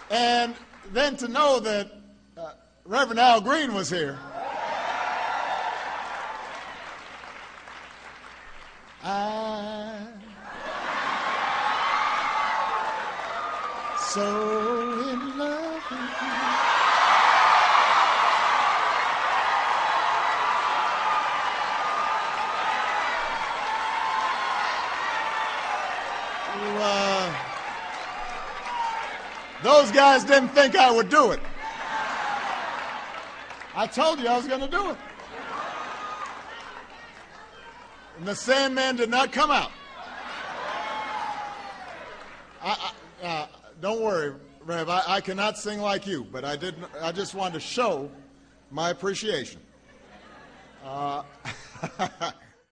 And then to know that Reverend Al Green was here. I'm so in love with you. Those guys didn't think I would do it. I told you I was going to do it. And the Sandman did not come out. Don't worry, Rev. I cannot sing like you, but I just wanted to show my appreciation.